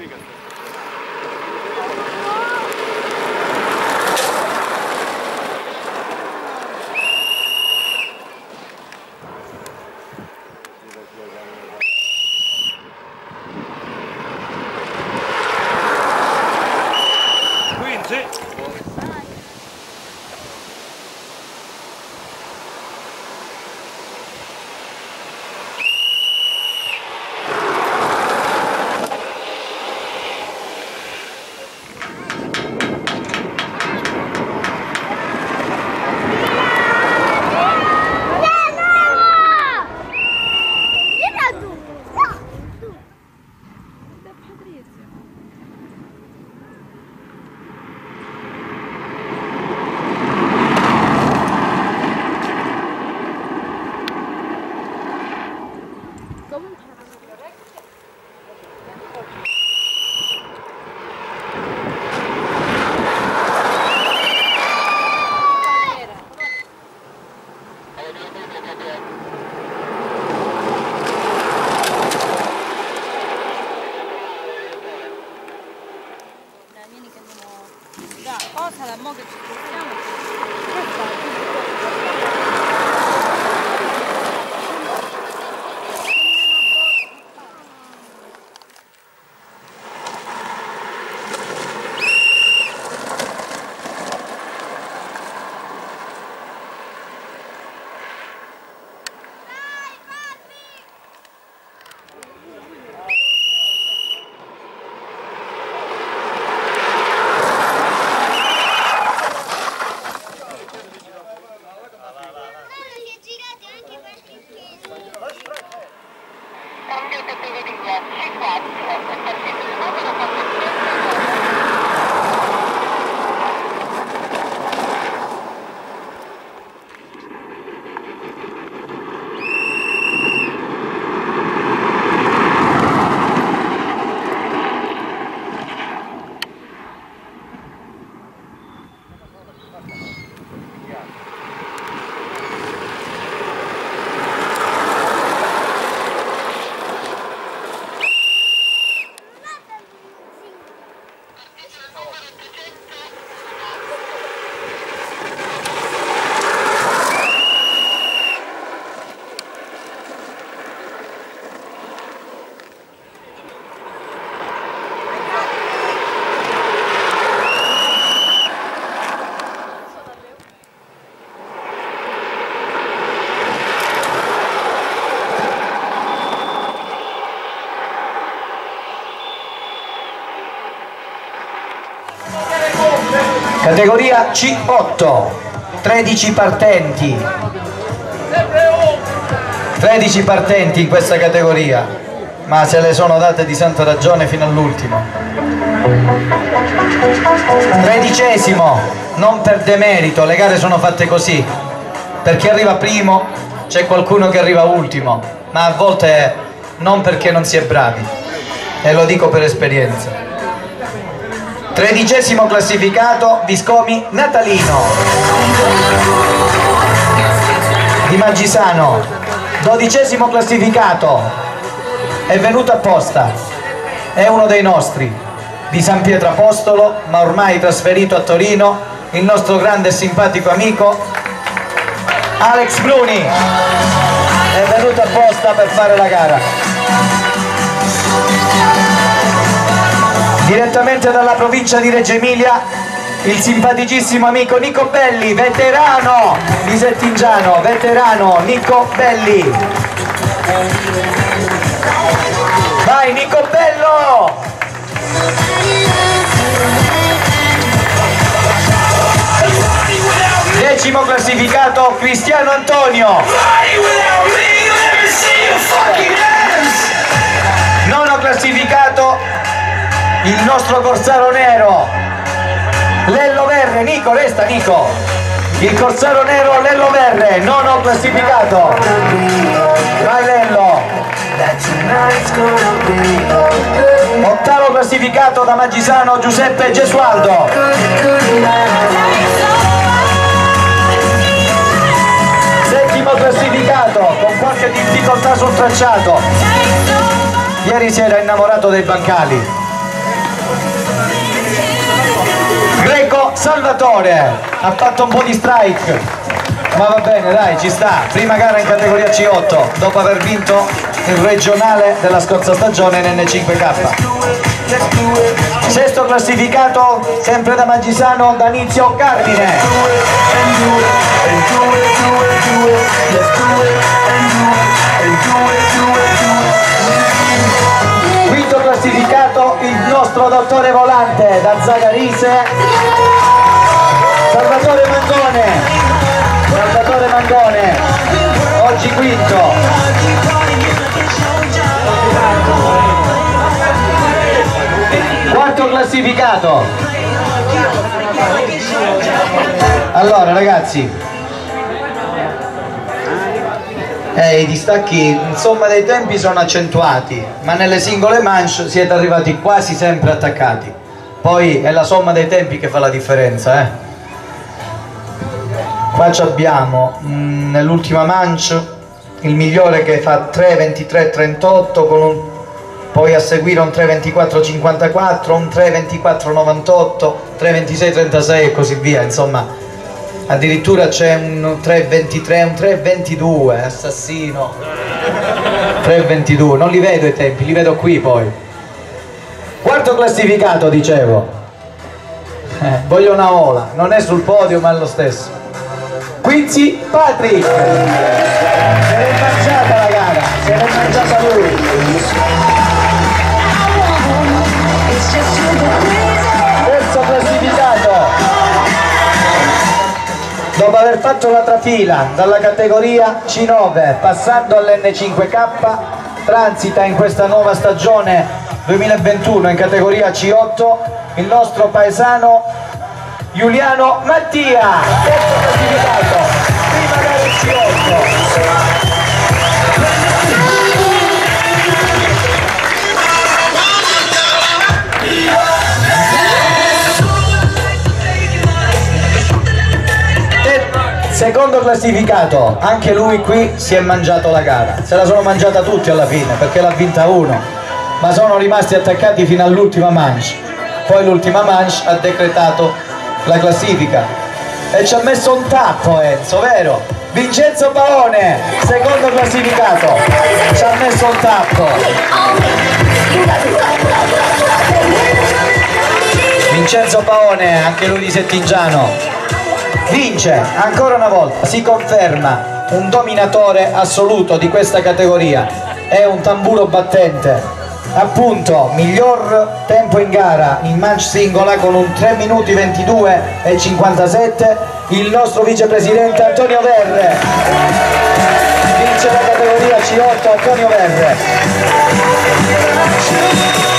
Categoria C8, 13 partenti. 13 partenti in questa categoria, ma se le sono date di santa ragione fino all'ultimo. 13esimo, non per demerito, le gare sono fatte così. Per chi arriva primo c'è qualcuno che arriva ultimo, ma a volte non perché non si è bravi, e lo dico per esperienza. 13esimo classificato Viscomi Natalino di Maggisano. 12esimo classificato, è venuto apposta, è uno dei nostri, di San Pietro Apostolo, ma ormai trasferito a Torino, il nostro grande e simpatico amico Alex Bruni, è venuto apposta per fare la gara. Direttamente dalla provincia di Reggio Emilia, il simpaticissimo amico Nico Belli, veterano di Settigiano, veterano Nico Belli. Vai Nico Bello! 10° classificato Cristiano Antonio. 9° classificato il nostro corsaro nero Lello Verre. Nico, resta Nico. Il corsaro nero Lello Verre, 9° classificato. Vai Lello. 8° classificato da Maggisano Giuseppe Gesualdo. 7° classificato con qualche difficoltà sul tracciato. Ieri si era innamorato dei bancali. Greco Salvatore ha fatto un po' di strike, ma va bene, dai, ci sta. Prima gara in categoria C8 dopo aver vinto il regionale della scorsa stagione in N5K. Sesto classificato, sempre da Maggisano, Danizio Carmine. Quinto classificato, il nostro dottore volante da Zagarise, Salvatore Mangone, oggi quinto. Quarto classificato. Allora ragazzi, i distacchi insomma dei tempi sono accentuati, ma nelle singole manche siete arrivati quasi sempre attaccati. Poi è la somma dei tempi che fa la differenza, Qua abbiamo nell'ultima manche il migliore che fa 3:23:38 con poi a seguire un 3:24:54, un 3:24:98, 3:26:36 e così via. Insomma, addirittura c'è un 3:23, un 3:22, assassino. 3:22, non li vedo i tempi, li vedo qui poi. Quarto classificato, dicevo. Voglio una ola, non è sul podio ma è lo stesso. Quincy Patrick. Se l'è mangiata la gara, se l'è mangiata lui. Terzo classificato, dopo aver fatto la trafila dalla categoria C9 passando all'N5K, transita in questa nuova stagione 2021 in categoria C8 il nostro paesano Giuliano Mattia. Terzo classificato, prima gara C8. Secondo classificato, anche lui qui si è mangiato la gara, se la sono mangiata tutti alla fine perché l'ha vinta uno, ma sono rimasti attaccati fino all'ultima manche. Poi l'ultima manche ha decretato la classifica e ci ha messo un tappo Enzo, vero? Vincenzo Paone, secondo classificato, ci ha messo un tappo. Vincenzo Paone, anche lui di Settigiano, vince ancora una volta, si conferma un dominatore assoluto di questa categoria, è un tamburo battente, appunto miglior tempo in gara in manche singola con un 3 minuti 22 e 57 il nostro vicepresidente Antonio Verre, vince la categoria C8 Antonio Verre.